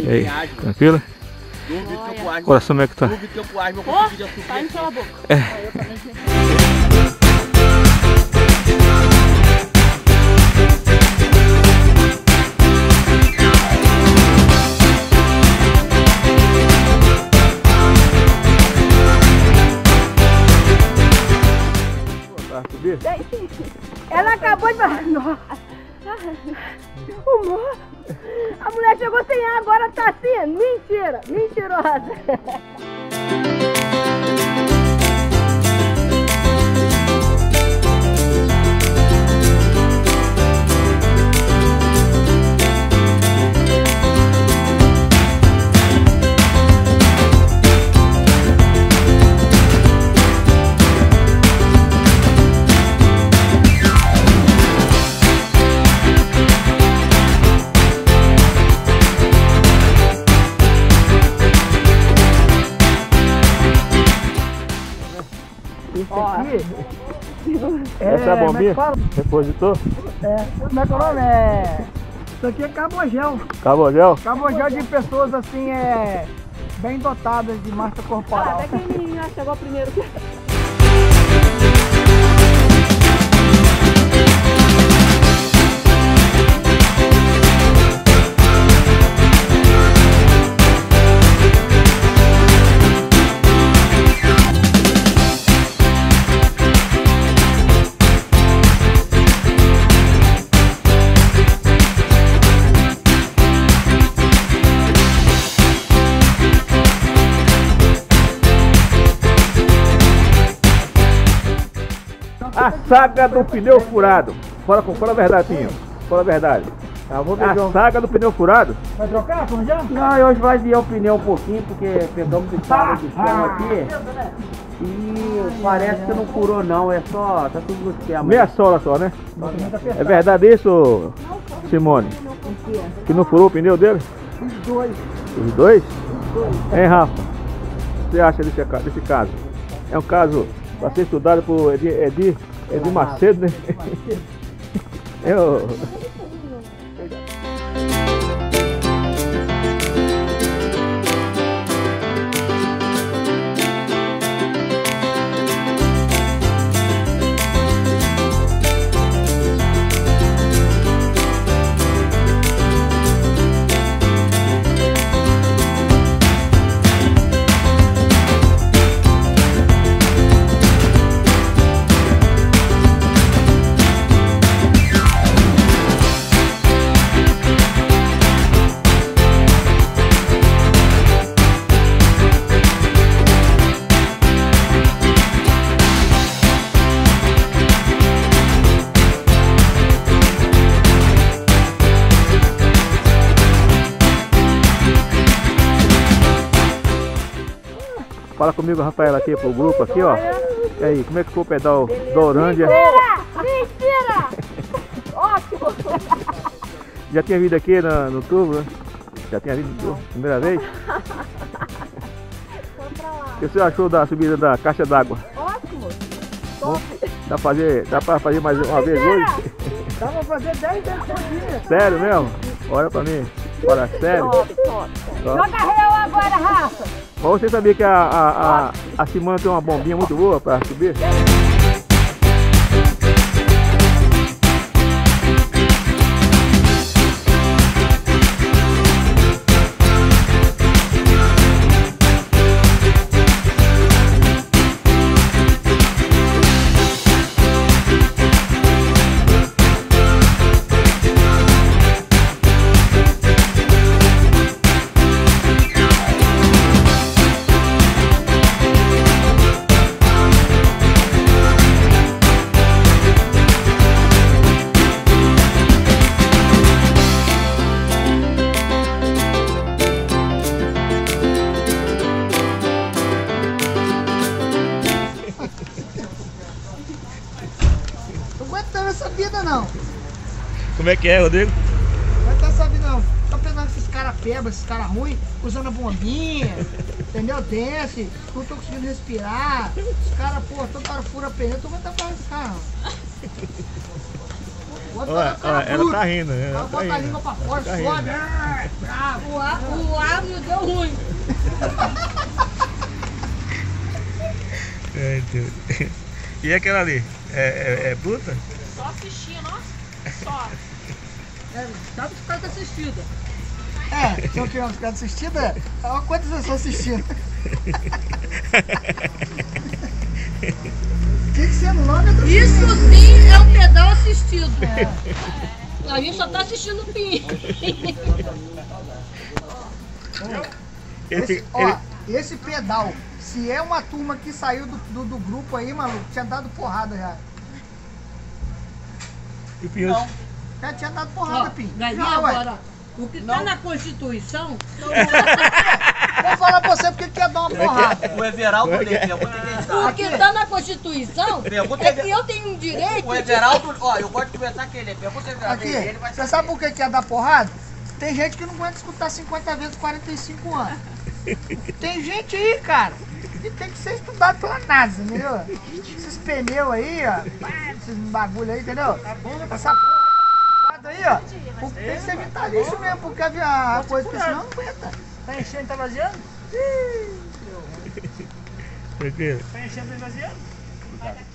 aí, tranquilo? Coração, como é que tá? Tá indo pela boca. Ela acabou de falar, nossa, humor. A mulher chegou sem ar, agora tá assim, mentira, mentirosa. Essa é a bombinha? Repositor? Como é que é o nome? Isso aqui é Cabogel. Cabogel? Cabogel de pessoas assim, bem dotadas de massa corporal. Até que o menino chegou primeiro. A saga do pneu furado. Fala a verdade, Pinho. Fala a verdade. A saga do pneu furado. Vai trocar, já? Não, hoje vai desviar o pneu um pouquinho, porque pegamos esse palo de chão aqui. E parece que não furou não, é só, tá tudo no esquema. Meia sola só, né? É verdade isso, Simone? Que não furou o pneu dele? Os dois. Os dois? Hein, Rafa? O que você acha desse caso? É um caso para ser estudado por Edir Macedo, né? Fala comigo, Rafaela, aqui pro grupo aqui, ó. E aí, como é que foi o pedal do Orândia? Mentira! Ótimo! Já tinha vindo aqui no tubo, né? Já tinha vindo no tubo, primeira vez? O que você achou da subida da caixa d'água? Ótimo! Top! Dá pra fazer mais uma vez hoje? Dá pra fazer 10 vezes por dia. Sério mesmo? Olha pra mim. Olha, sério? Top. Joga real agora, Rafa! Mas você sabia que a Simone tem uma bombinha muito boa pra subir? Essa vida não. Como é que é, Rodrigo? Vai ter essa vida não. Tô pensando esses caras pebas, esses caras ruins, usando a bombinha, entendeu? Desce, não tô conseguindo respirar. Os caras, pô, toda hora fura pneu, tu vai estar falando esse cara. Olha, ela tá rindo. Ela tá bota a língua rindo. pra fora, Tá sobe. O ar me deu ruim. Ai, Deus. E aquela ali? É bruta? Só assistindo, ó. Só. Só por causa assistida. Se eu tiver ficado assistida, olha quantas pessoas assistindo. Tem que ser logo. Isso sim é um pedal assistido. A gente só tá assistindo o PIN. Esse pedal, se é uma turma que saiu do grupo aí, maluco, tinha dado porrada já. E o Pinho? Já tinha dado porrada, Pim. Daí Já, ué. agora, o que tá na Constituição, Vou falar pra você porque quer dar uma porrada. O Everaldo lê, pergunta quem está. o que tá na Constituição é que eu tenho um direito. O Everaldo, ó, eu gosto de conversar com ele. Pergunta o Everaldo, Aqui, ele vai você sabe por que quer dar porrada? Tem gente que não aguenta escutar 50 vezes 45 anos. Tem gente aí, cara, que tem que ser estudado pela NASA, entendeu? Esses pneus aí, ó, esses bagulho aí, entendeu? Essa porra aí, ó, tem que ser vitalício mesmo, porque a coisa, porque senão não aguenta. Tá enchendo, tá vaziando? Tranquilo. Tá enchendo, tá vaziando?